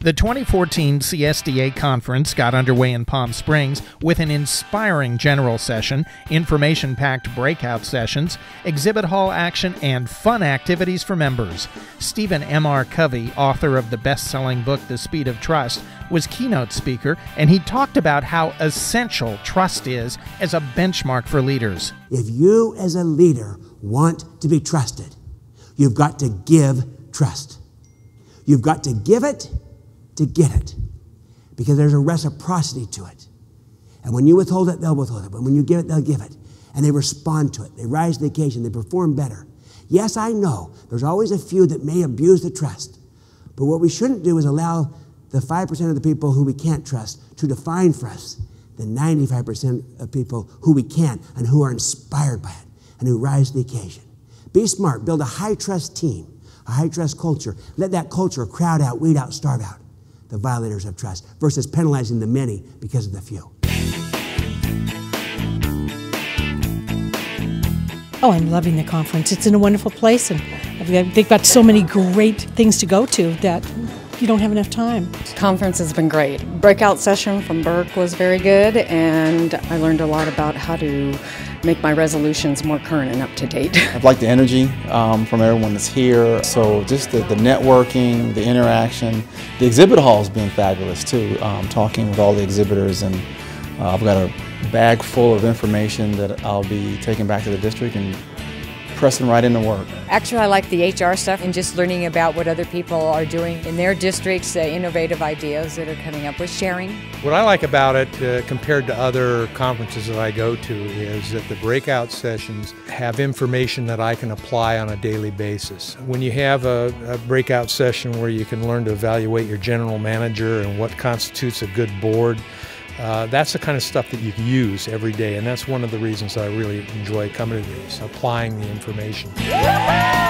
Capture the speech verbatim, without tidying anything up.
The twenty fourteen C S D A conference got underway in Palm Springs with an inspiring general session, information-packed breakout sessions, exhibit hall action, and fun activities for members. Stephen M R Covey, author of the best-selling book The Speed of Trust, was keynote speaker, and he talked about how essential trust is as a benchmark for leaders. If you as a leader want to be trusted, you've got to give trust. You've got to give it to get it, because there's a reciprocity to it. And when you withhold it, they'll withhold it. But when you give it, they'll give it. And they respond to it. They rise to the occasion. They perform better. Yes, I know there's always a few that may abuse the trust. But what we shouldn't do is allow the five percent of the people who we can't trust to define for us the ninety-five percent of people who we can and who are inspired by it and who rise to the occasion. Be smart. Build a high-trust team, a high-trust culture. Let that culture crowd out, weed out, starve out the violators of trust versus penalizing the many because of the few. Oh, I'm loving the conference. It's in a wonderful place, and they've got so many great things to go to that you don't have enough time. Conference has been great. Breakout session from Burke was very good, and I learned a lot about how to make my resolutions more current and up to date. I've liked the energy um, from everyone that's here. So just the, the networking, the interaction, the exhibit hall has been fabulous too. Um, talking with all the exhibitors, and uh, I've got a bag full of information that I'll be taking back to the district and pressing right into work. Actually, I like the H R stuff and just learning about what other people are doing in their districts, uh, innovative ideas that are coming up with sharing. What I like about it uh, compared to other conferences that I go to is that the breakout sessions have information that I can apply on a daily basis. When you have a, a breakout session where you can learn to evaluate your general manager and what constitutes a good board, Uh, that's the kind of stuff that you can use every day, and that's one of the reasons I really enjoy coming to these, applying the information.